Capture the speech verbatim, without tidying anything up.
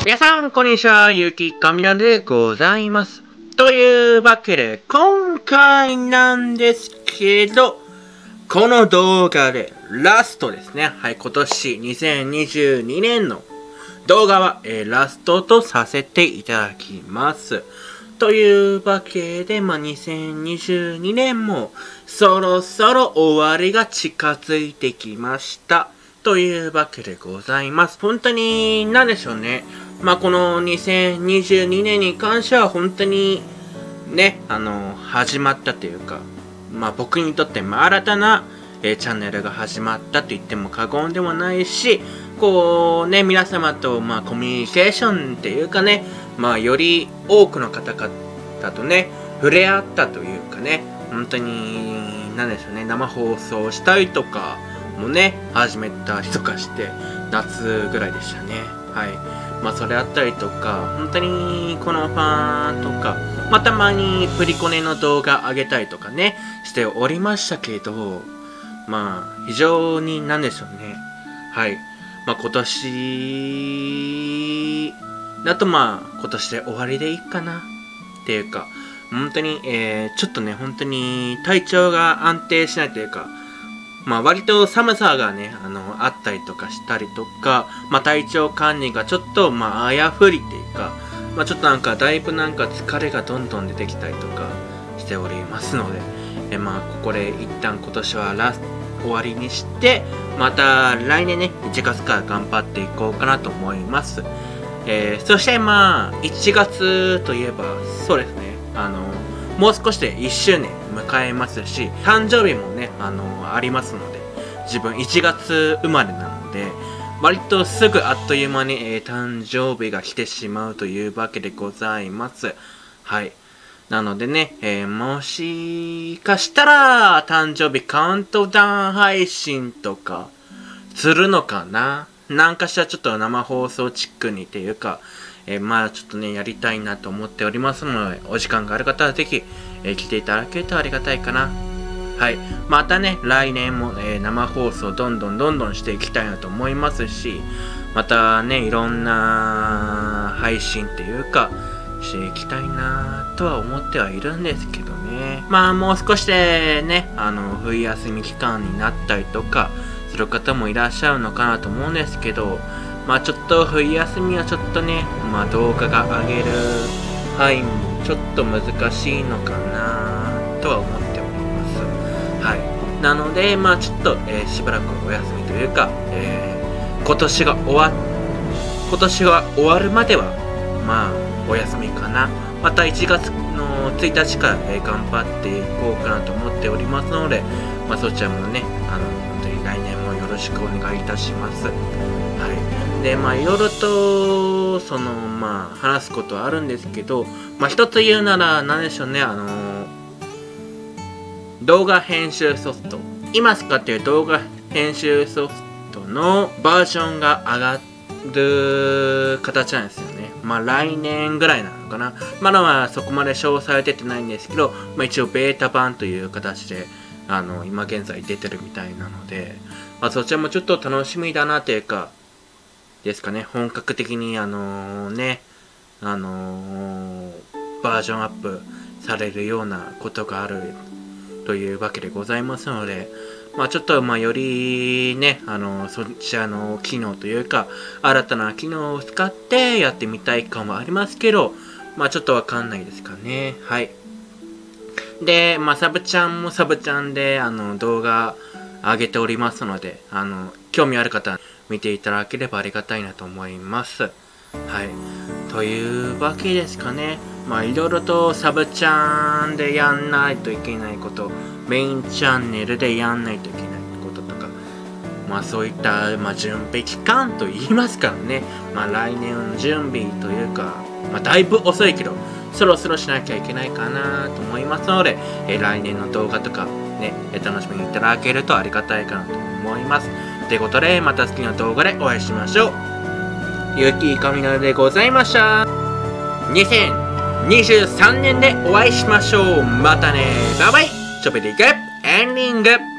皆さん、こんにちは。ゆきかみなでございます。というわけで、今回なんですけど、この動画でラストですね。はい、今年にせんにじゅうにねんの動画は、えー、ラストとさせていただきます。というわけで、まあ、にせんにじゅうにねんもそろそろ終わりが近づいてきました。というわけでございます。本当に、なんでしょうね。まあ、このにせんにじゅうにねんに関しては本当に、ね、あの、始まったというか、まあ、僕にとって、まあ、新たな、えー、チャンネルが始まったと言っても過言ではないし、こうね、皆様と、まあ、コミュニケーションっていうかね、まあ、より多くの方々とね、触れ合ったというかね、本当に、なんでしょうね、生放送したりとかもね、始めたりとかして、夏ぐらいでしたね。はい。まあ、それあったりとか、本当に、このファンとか、まあ、たまにプリコネの動画上げたりとかね、しておりましたけど、まあ、非常に、なんでしょうね。はい。まあ、今年だとまあ、今年で終わりでいいかなっていうか、本当に、えー、ちょっとね、本当に体調が安定しないというか、まあ、割と寒さがね、あの、あったりとかしたりとか、まあ、体調管理がちょっと、まあ、あやふりっていうか、まあ、ちょっとなんか、だいぶなんか疲れがどんどん出てきたりとかしておりますので、えまあ、ここで一旦今年はラスト、終わりにして、また来年ね、いちがつから頑張っていこうかなと思います。えー、そしてまあ、いちがつといえば、そうですね、あの、もう少しでいっしゅうねん迎えますし、誕生日もね、あの、ありますので、自分いちがつ生まれなので、割とすぐあっという間に、えー、誕生日が来てしまうというわけでございます。はい。なのでね、えー、もしかしたら、誕生日カウントダウン配信とか、するのかな？なんかしらちょっと生放送チックにっていうか、えー、まあちょっとね、やりたいなと思っておりますので、お時間がある方はぜひ、えー、来ていただけるとありがたいかな。はい。またね、来年も、えー、生放送どんどんどんどんしていきたいなと思いますし、またね、いろんな配信っていうか、していきたいなとは思ってはいるんですけどね。まあもう少しでね、あの、冬休み期間になったりとか、する方もいらっしゃるのかなと思うんですけど、まあちょっと冬休みはちょっとね、まあ動画が上げる範囲もちょっと難しいのかなとは思っております。はい。なので、まあちょっと、えー、しばらくお休みというか、えー、今年が終わ、今年が終わるまでは、まあ、お休みかな。またいちがつのついたちから、えー、頑張っていこうかなと思っておりますので、まあそちらもね、あの、本当に来年もよろしくお願いいたします。はい。で、まあいろいろと、その、まあ話すことはあるんですけど、まあ一つ言うなら、何でしょうね、あのー、動画編集ソフト。今使っている動画編集ソフトのバージョンが上がる形なんですよね。まあ来年ぐらいなのかな。まだまだそこまで詳細出てないんですけど、まあ一応ベータ版という形で、あの、今現在出てるみたいなので、まあそちらもちょっと楽しみだなというか、ですかね、本格的にあのね、あのー、バージョンアップされるようなことがあるというわけでございますので、まあちょっとまあよりね、あの、そちらの機能というか、新たな機能を使ってやってみたい感はありますけど、まあちょっとわかんないですかね。はい。で、まあサブちゃんもサブちゃんで、あの、動画上げておりますので、あの、興味ある方見ていただければありがたいなと思います。はい。というわけですかね。まあいろいろとサブチャンでやんないといけないこと、メインチャンネルでやんないといけないこととか、まあそういった、まあ、準備期間と言いますからね。まあ来年の準備というか、まあだいぶ遅いけど、そろそろしなきゃいけないかなと思いますので、え来年の動画とかね、楽しみにいただけるとありがたいかなと思います。ということで、また次の動画でお会いしましょう。ゆきかみなでございました。にせんにじゅうさんねんでお会いしましょう。またね。バイバイ。ちょっぴりいくエンディング。